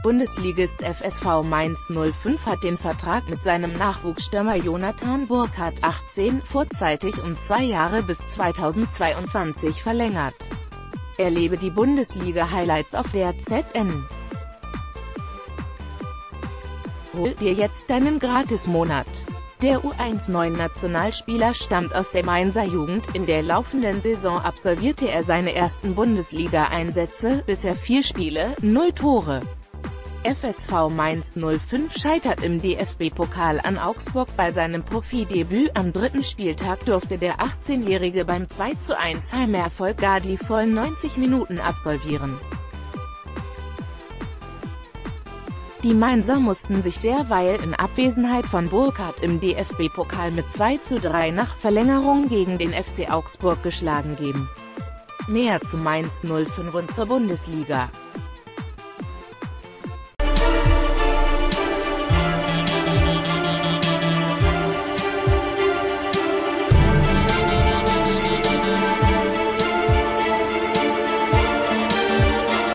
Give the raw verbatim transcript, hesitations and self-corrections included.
Bundesligist F S V Mainz null fünf hat den Vertrag mit seinem Nachwuchsstürmer Jonathan Burkardt, achtzehn, vorzeitig um zwei Jahre bis zweitausendzweiundzwanzig verlängert. Erlebe die Bundesliga-Highlights auf der Z N. Hol dir jetzt deinen Gratis-Monat. Der U neunzehn-Nationalspieler stammt aus der Mainzer Jugend. In der laufenden Saison absolvierte er seine ersten Bundesliga-Einsätze, bisher vier Spiele, null Tore. F S V Mainz null fünf scheitert im D F B-Pokal an Augsburg. Bei seinem Profidebüt am dritten Spieltag durfte der achtzehnjährige beim zwei zu eins Heimerfolg gar die vollen neunzig Minuten absolvieren. Die Mainzer mussten sich derweil in Abwesenheit von Burkardt im D F B-Pokal mit zwei zu drei nach Verlängerung gegen den F C Augsburg geschlagen geben. Mehr zu Mainz null fünf und zur Bundesliga.